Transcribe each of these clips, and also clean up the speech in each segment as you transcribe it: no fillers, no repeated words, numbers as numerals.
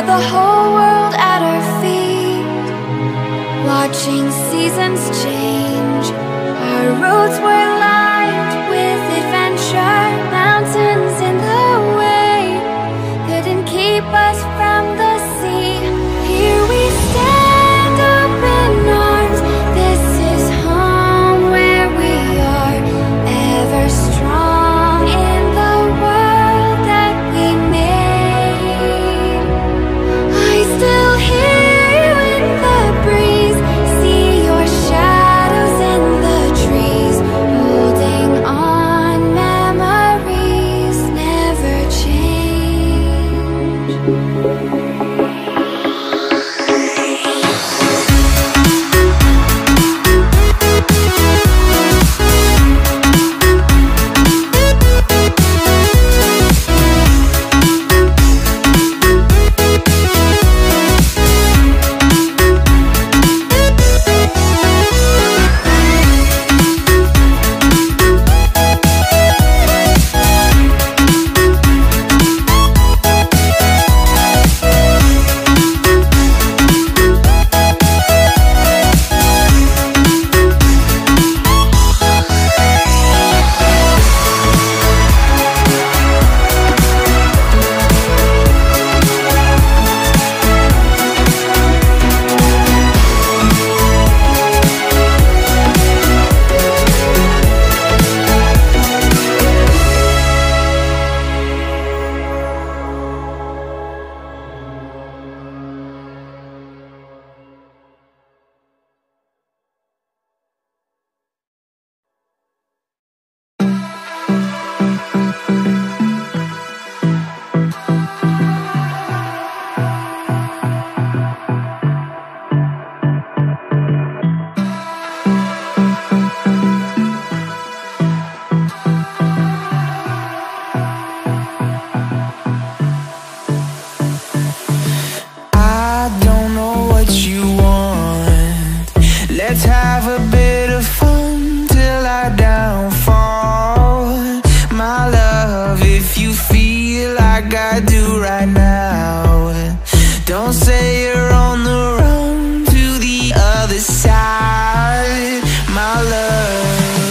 the whole world at our feet, watching seasons change. Our roads were lined with adventure, mountains in the way couldn't keep us from the sea. Here we stand, open arms. This is home where we are, ever strong in the world that we made. I still hear you in the breeze, see your shadows in the trees, holding on, memories never change. Let's have a bit of fun till I downfall. My love, if you feel like I do right now, don't say you're on the run to the other side, my love.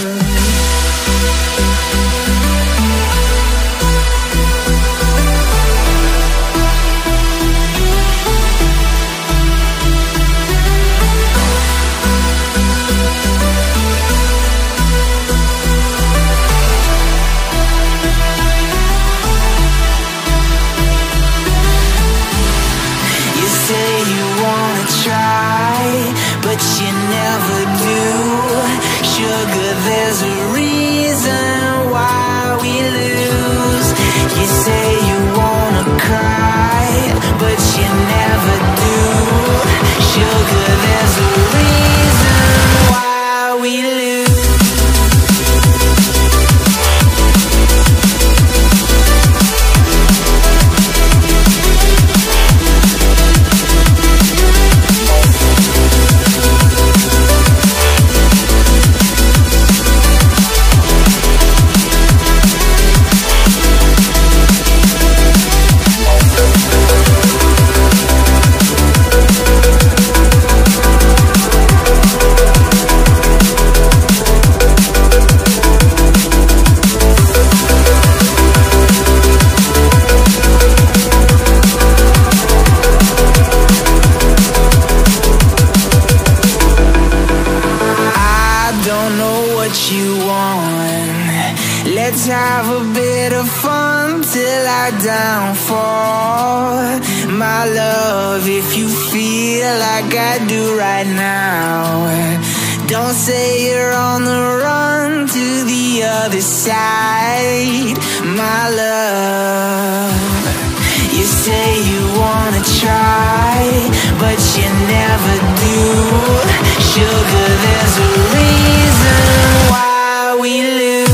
But you never do. Sugar, there's a reason why we lose. You say you wanna cry, but you never do. Sugar, there's a reason why we lose. Let's have a bit of fun till I downfall. My love, if you feel like I do right now, don't say you're on the run to the other side, my love. You say you wanna try, but you never do. Sugar, there's a reason why we lose.